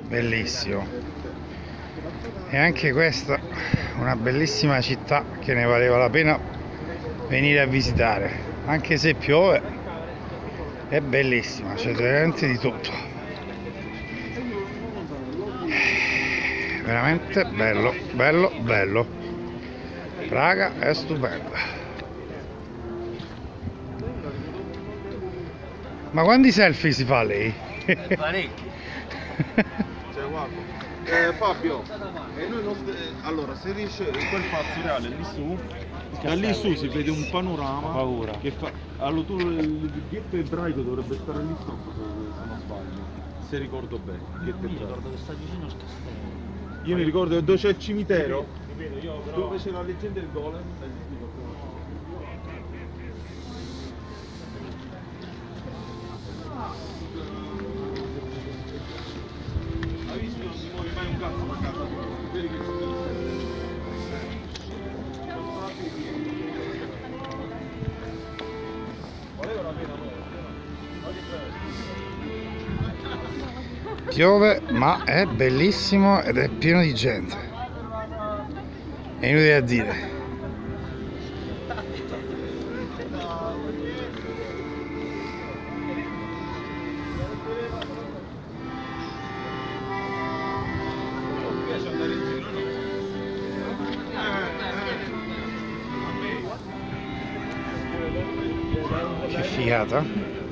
bellissimo. E anche questa una bellissima città che ne valeva la pena venire a visitare, anche se piove. È bellissima, c'è veramente di tutto, veramente bello, bello, bello. Praga è stupenda. Ma quanti selfie si fa lei? Parecchi. Cioè, guarda. Fabio, allora se riesce quel pazzo reale lì su, da lì su si vede un panorama. Paura. Che fa. Allora tu il ghetto ebraico dovrebbe stare lì sotto se non sbaglio. Se ricordo bene. Il ghetto Mi ebraico. ricordo che sta vicino al castello. Io mi ricordo dove c'è il cimitero, dove c'è la leggenda del golem. Hai visto? Non si muove mai un cazzo da casa. Vedi che valeva la pena, no? Piove, ma è bellissimo ed è pieno di gente. È inutile a dire. Che figata.